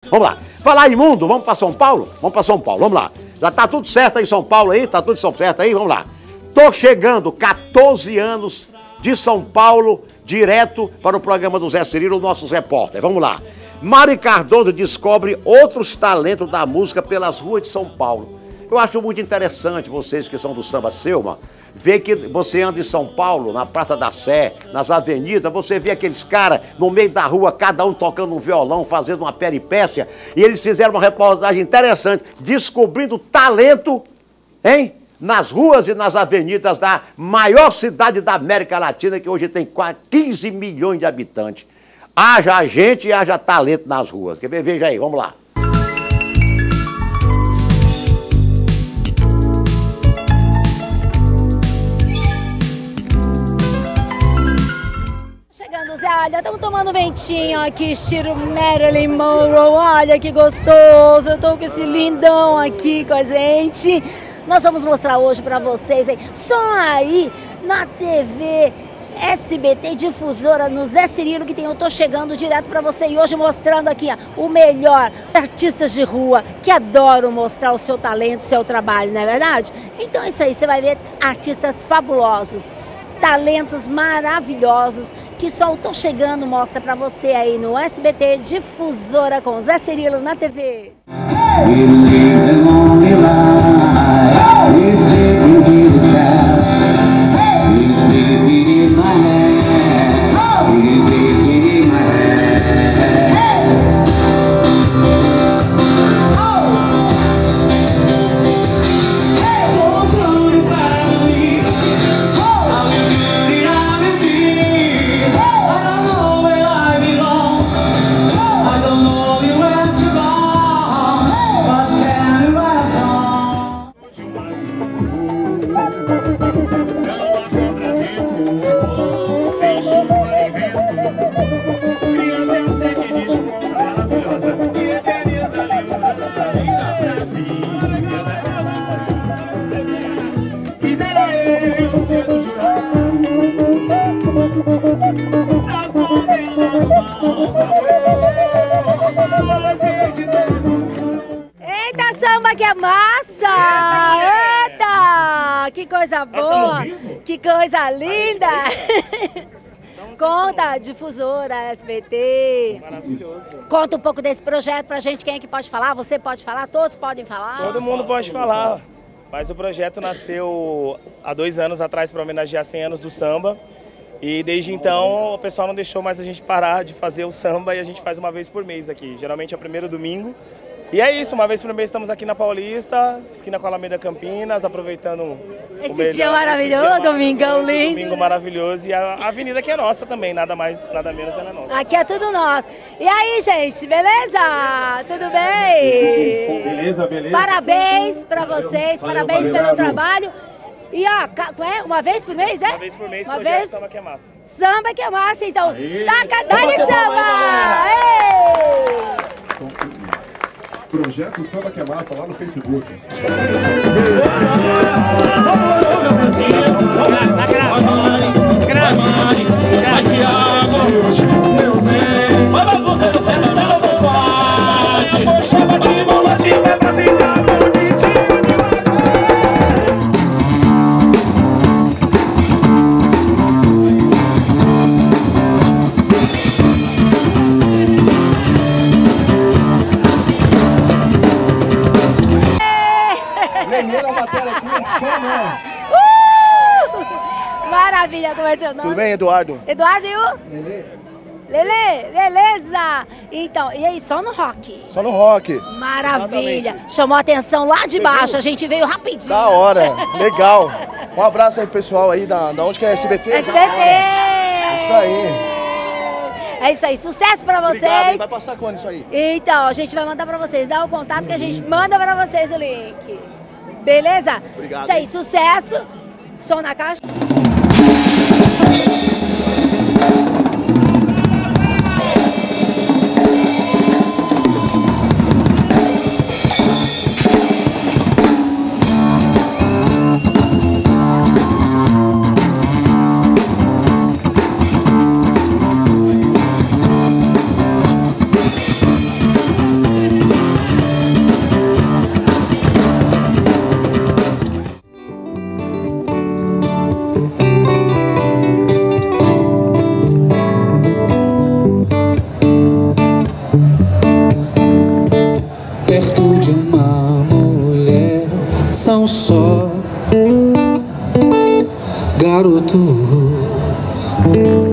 Vamos lá. Falar em mundo, vamos para São Paulo? Vamos para São Paulo, vamos lá. Já tá tudo certo aí em São Paulo aí? Tá tudo certo aí? Vamos lá. Tô chegando, 14 anos de São Paulo, direto para o programa do Zé Cirilo, nossos repórteres. Vamos lá. Mari Cardoso descobre outros talentos da música pelas ruas de São Paulo. Eu acho muito interessante, vocês que são do Samba Selma, ver que você anda em São Paulo, na Praça da Sé, nas avenidas, você vê aqueles caras no meio da rua, cada um tocando um violão, fazendo uma peripécia, e eles fizeram uma reportagem interessante, descobrindo talento, hein? Nas ruas e nas avenidas da maior cidade da América Latina, que hoje tem quase 15 milhões de habitantes. Haja gente e haja talento nas ruas. Quer ver? Veja aí, vamos lá. Chegando, Zé, olha, estamos tomando ventinho aqui, estilo Marilyn Monroe, olha que gostoso, eu tô com esse lindão aqui com a gente. Nós vamos mostrar hoje pra vocês, hein, só aí na TV SBT Difusora, no Zé Cirilo, que tem Eu Tô Chegando direto pra você. E hoje mostrando aqui, ó, o melhor, artistas de rua que adoram mostrar o seu talento, o seu trabalho, não é verdade? Então é isso aí, você vai ver artistas fabulosos, talentos maravilhosos, que só o Tô Chegando mostra pra você aí no SBT Difusora com Zé Cirilo na TV. Eita, samba que é massa! Eita! Que coisa boa! Que coisa linda! Conta, Difusora, SBT. Maravilhoso. Conta um pouco desse projeto pra gente, quem é que pode falar? Você pode falar? Todos podem falar? Todo mundo pode falar. Mas o projeto nasceu há 2 anos atrás para homenagear 100 anos do samba. E desde então o pessoal não deixou mais a gente parar de fazer o samba e a gente faz uma vez por mês aqui. Geralmente é o primeiro domingo. E é isso, uma vez por mês estamos aqui na Paulista, esquina com a Alameda Campinas, aproveitando esse dia maravilhoso, domingão lindo. Domingo maravilhoso e a avenida que é nossa também, nada mais, nada menos ela é nossa. Aqui é tudo nosso. E aí, gente, beleza? Tudo bem? Beleza, beleza. Parabéns pra vocês, parabéns pelo trabalho. E ó, uma vez por mês, é? Uma vez por mês, uma projeto vez... Samba que é massa. Samba que é massa, então. Aê. Taca, dá-lhe samba! Projeto Samba que é Massa lá no Facebook. Maravilha, como é seu nome? Tudo bem, Eduardo? Eduardo e o? Lelê, beleza? Então, e aí, só no rock? Só no rock. Maravilha. Exatamente. Chamou a atenção lá de baixo, a gente veio rapidinho. Da hora, legal. Um abraço aí pro pessoal aí da onde que é SBT? SBT! Isso aí. É isso aí, sucesso pra vocês. Obrigado, hein? Vai passar quando isso aí? Então, a gente vai mandar pra vocês, dá o contato que a gente manda pra vocês o link. Beleza? Obrigado. Isso aí, sucesso. Som na caixa. garotos.